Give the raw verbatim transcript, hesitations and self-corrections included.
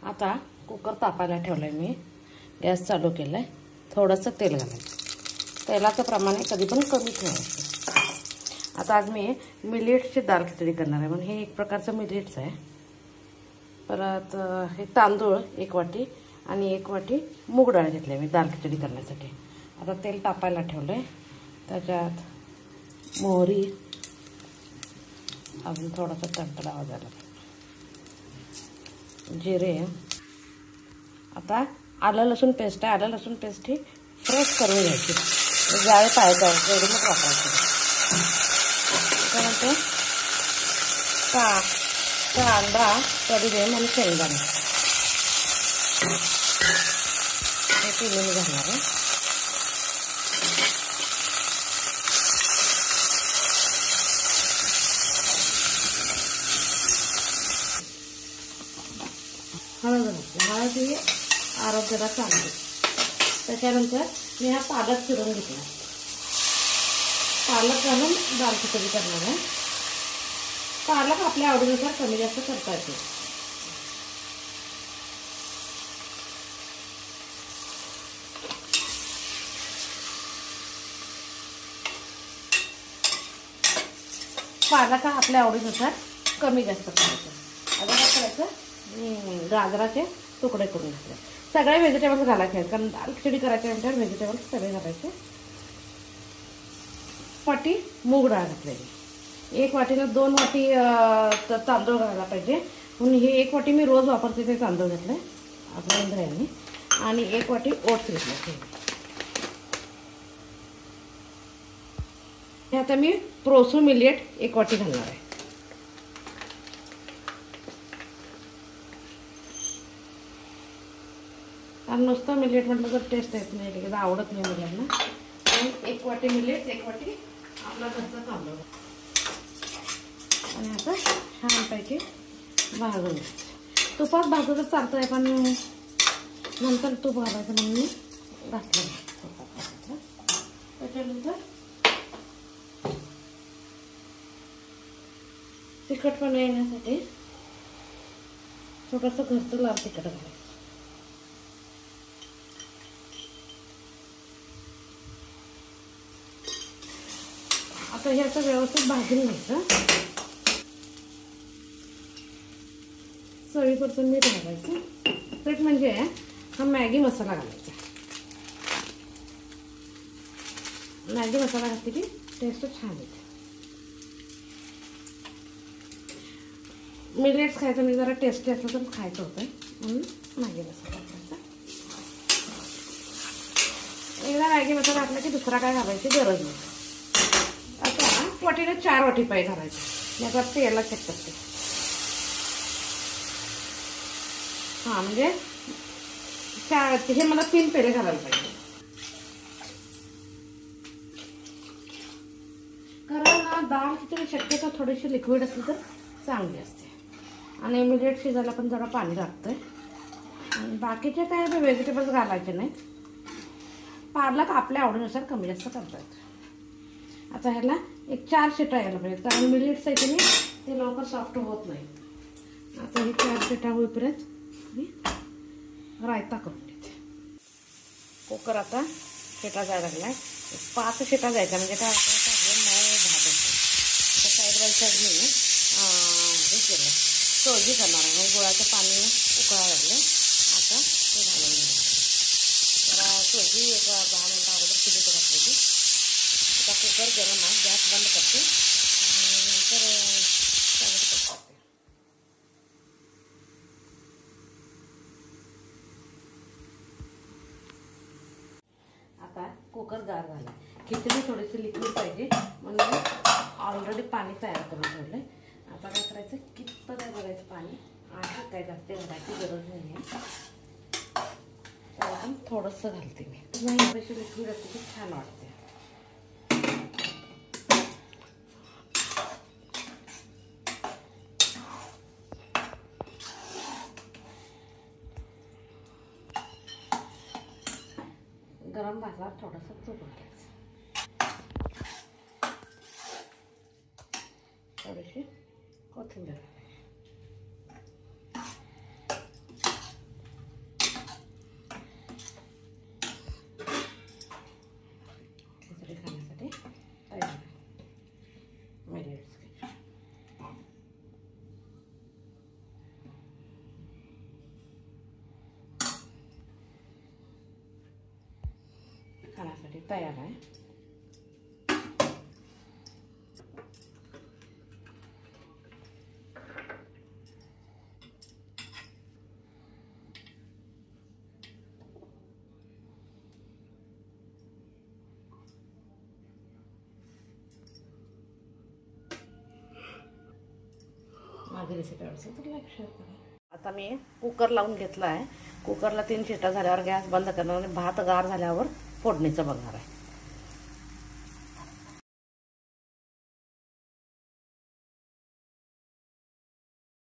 आता कुकर तापायला ठेवलाय मी, गॅस चालू केलाय, थोडंसं तेल घालायचं, तेलाचं प्रमाण कधी पण कमी ठेवायचं। आता आज मी मिलेट्सची दाल खिचडी करणार आहे, म्हणजे हे एक प्रकारचं मिलेट्स आहे। परत हे तांदूळ एक वाटी आणि एक वाटी मूग डाळ घेतली मी दाल खिचडी करण्यासाठी। आता तेल तापायला ठेवलंय, त्याच्यात मोहरी, अजून थोडासा तडतडावा झाला, जिरे, आता आलं लसूण पेस्ट आहे, आलं लसूण पेस्ट ही फ्रेश करून घ्यायची, जाळे पाहायचं रेडीमेड वापरायची। त्यानंतर का कांदा कढीपत्ता आणि शेंगदाणे हे तिन्ही मी घालणार आहे। हळद घालते, हळद ही आरोग्याला चांगली। त्याच्यानंतर मी हा पालक चिरून घेतला, पालक घालून दाल खिचडी करणार आहे। पालक आपल्या आवडीनुसार कमी जास्त करता येते। पालक आपल्या आवडीनुसार कमी जास्त करायचं। आता काय करायचं, गाजराचे तुकडे करून घेतले, सगळे व्हेजिटेबल्स घालायचे आहेत, कारण दाल खिचडी करायच्या नंतर व्हेजिटेबल्स सगळे घालायचे। वाटी मूग डाळ घातलेली, एक वाटीनं दोन वाटी तांदूळ घालायला पाहिजे, म्हणून हे एक वाटी मी रोज वापरते ते तांदूळ घातले आपल्या इंद्रायणी, आणि एक वाटी ओट्स घेतले। हे आता मी प्रोसो मिलेट एक वाटी घालणार आहे। आणि नुसतं मिलेट म्हटलं तर टेस्ट येत नाही, एकदा आवडत नाही मुलांना। एक वाटी मिलेट, एक वाटी आपला घरचा तांदूळ, आणि आता छानपैकी भाजून घ्यायचं। तुपात भाजलं तर चालतंय, पण नंतर तूप घालायचं म्हणून मी घातलं। त्याच्यानंतर तिखटपणा येण्यासाठी थोडंसं घरचं लाल तिखट घालायचं। आता हे असं व्यवस्थित भाजून घ्यायचं, चवीपुरतं मीठ घालायचं। मीठ म्हणजे हा मॅगी मसाला घालायचा, मॅगी मसाला घातली की टेस्ट छान येते। मिलेट्स खायचं म्हणजे जरा टेस्टी असलं तर खायचं होतं, म्हणून मॅगी मसाला घालायचा। एकदा मॅगी मसाला घातला की दुसरा काय घालायची गरज नाही। आता वाटीने चार वाटी पाय घालायचे, याचा तेला चेक करते। हा म्हणजे चार, हे मला तीन पेले घालायला पाहिजे, कारण दाल खिचडी शक्यतो थोडीशी लिक्विड असली तर चांगली असते, आणि मिलेट शिजायला पण जरा पाणी लागतंय। आणि बाकीचे काय व्हेजिटेबल्स घालायचे नाही, पालक आपल्या आवडीनुसार कमी जास्त करता येतं। आता ह्याला एक चार शिट्या यायला पाहिजेत, कारण मिलेट्स आहे की नाही ते लवकर सॉफ्ट होत नाही। आता हे चार शिट्या होईपर्यंत मी रायता करून घेते। कुकर आता शिटा जायला लागलाय, पाच शिटा जायच्या म्हणजे काय होतं, मऊ भात होतो। आता साईड बाय साईड मी हे केलं, सोजी करणार आहे, म्हणजे गुळाचं पाणी उकळायला लागलं। आता ते घालून घेणार, जरा सोजी एक दहा मिनटं अगोदर शिजत घातली। आता कुकर गरम आहे, गॅस बंद करते आणि नंतर चालू करते। आता कुकर गार झाला, खिचडी थोडीशी लिक्विड पाहिजे म्हणून ऑलरेडी पाणी तयार करून ठेवलंय। आता काय करायचं, कितपत आहे बघायचं पाणी, आणि काय जास्त घालायची गरज नाही आहे, पण थोडंसं घालते मी, नाही थोडीशी लिक्विड असते की छान वाटते। गरम भातात थोडंसं तूप घालायचं, थोडीशी कोथिंबीर, तयार आहे. माझी रेसिपी आवडते तर लाईक शेअर करा. आता मी कुकर लावून घेतला आहे. कुकरला तीन शिट्ट्या झाल्यावर गॅस बंद करणार आणि भात गार झाल्यावर फोडणीचं बघणार आहे.